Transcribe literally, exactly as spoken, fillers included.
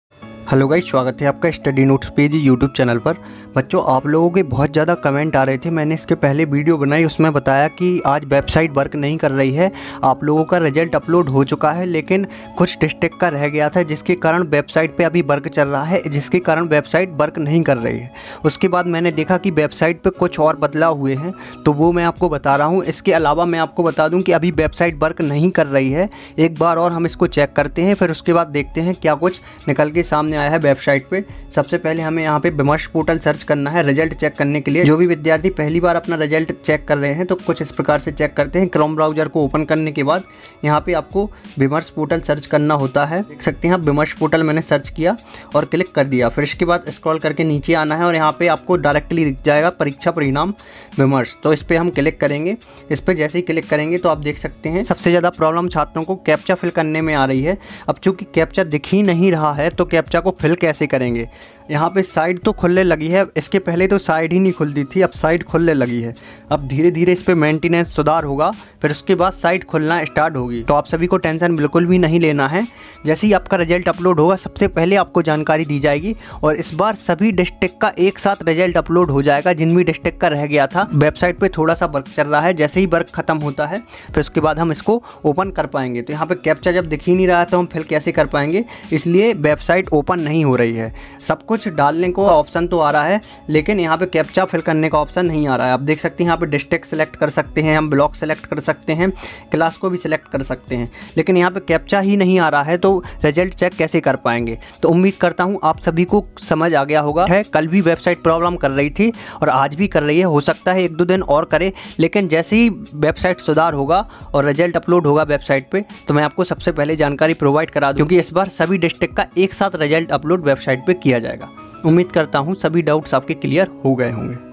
Hello guys, स्वागत है आपका study notes page YouTube channel पर। बच्चों, आप लोगों के बहुत ज़्यादा कमेंट आ रहे थे। मैंने इसके पहले वीडियो बनाई, उसमें बताया कि आज वेबसाइट वर्क नहीं कर रही है। आप लोगों का रिजल्ट अपलोड हो चुका है, लेकिन कुछ डिस्ट्रिक्ट का रह गया था, जिसके कारण वेबसाइट पे अभी वर्क चल रहा है, जिसके कारण वेबसाइट वर्क नहीं कर रही है। उसके बाद मैंने देखा कि वेबसाइट पर कुछ और बदलाव हुए हैं, तो वो मैं आपको बता रहा हूँ। इसके अलावा मैं आपको बता दूँ कि अभी वेबसाइट वर्क नहीं कर रही है। एक बार और हम इसको चेक करते हैं, फिर उसके बाद देखते हैं क्या कुछ निकल के सामने आया है वेबसाइट पे। सबसे पहले हमें यहाँ पे विमर्श पोर्टल सर्च करना है रिजल्ट चेक करने के लिए। जो भी विद्यार्थी पहली बार अपना रिजल्ट चेक कर रहे हैं तो कुछ इस प्रकार से चेक करते हैं। क्रोम ब्राउज़र को ओपन करने के बाद यहाँ पे आपको विमर्श पोर्टल सर्च करना होता है। देख सकते हैं आप, विमर्श पोर्टल मैंने सर्च किया और क्लिक कर दिया। फिर इसके बाद स्क्रॉल करके नीचे आना है और यहाँ पे आपको डायरेक्टली दिख जाएगा परीक्षा परिणाम विमर्श। तो इस पर हम क्लिक करेंगे। इस पर जैसे ही क्लिक करेंगे तो आप देख सकते हैं सबसे ज़्यादा प्रॉब्लम छात्रों को कैप्चा फिल करने में आ रही है। अब चूँकि कैप्चा दिख ही नहीं रहा है तो कैप्चा को फिल कैसे करेंगे। यहाँ पे साइड तो खुलने लगी है, इसके पहले तो साइड ही नहीं खुलती थी, अब साइड खुलने लगी है। अब धीरे धीरे इस पे मेंटेनेंस सुधार होगा, फिर उसके बाद साइट खुलना स्टार्ट होगी। तो आप सभी को टेंशन बिल्कुल भी नहीं लेना है। जैसे ही आपका रिजल्ट अपलोड होगा सबसे पहले आपको जानकारी दी जाएगी और इस बार सभी डिस्ट्रिक्ट का एक साथ रिजल्ट अपलोड हो जाएगा। जिन भी डिस्ट्रिक्ट का रह गया था, वेबसाइट पे थोड़ा सा वर्क चल रहा है, जैसे ही वर्क खत्म होता है फिर उसके बाद हम इसको ओपन कर पाएंगे। तो यहाँ पे कैप्चा जब दिख ही नहीं रहा तो हम फिल कैसे कर पाएंगे, इसलिए वेबसाइट ओपन नहीं हो रही है। सब कुछ डालने को ऑप्शन तो आ रहा है, लेकिन यहाँ पे कैप्चा फिल करने का ऑप्शन नहीं आ रहा है। आप देख सकते हैं यहाँ पे डिस्ट्रिक्ट सेलेक्ट कर सकते हैं, हम ब्लॉक सेलेक्ट कर सकते हैं, क्लास को भी सिलेक्ट कर सकते हैं, लेकिन यहाँ पे कैप्चा ही नहीं आ रहा है। तो रिजल्ट चेक कैसे कर पाएंगे। तो उम्मीद करता हूँ आप सभी को समझ आ गया होगा। है कल भी वेबसाइट प्रॉब्लम कर रही थी और आज भी कर रही है, हो सकता है एक दो दिन और करे, लेकिन जैसे ही वेबसाइट सुधार होगा और रिजल्ट अपलोड होगा वेबसाइट पे तो मैं आपको सबसे पहले जानकारी प्रोवाइड करा दूँ, क्योंकि इस बार सभी डिस्ट्रिक्ट का एक साथ रिजल्ट अपलोड वेबसाइट पे किया जाएगा। उम्मीद करता हूँ सभी डाउट्स आपके क्लियर हो गए होंगे।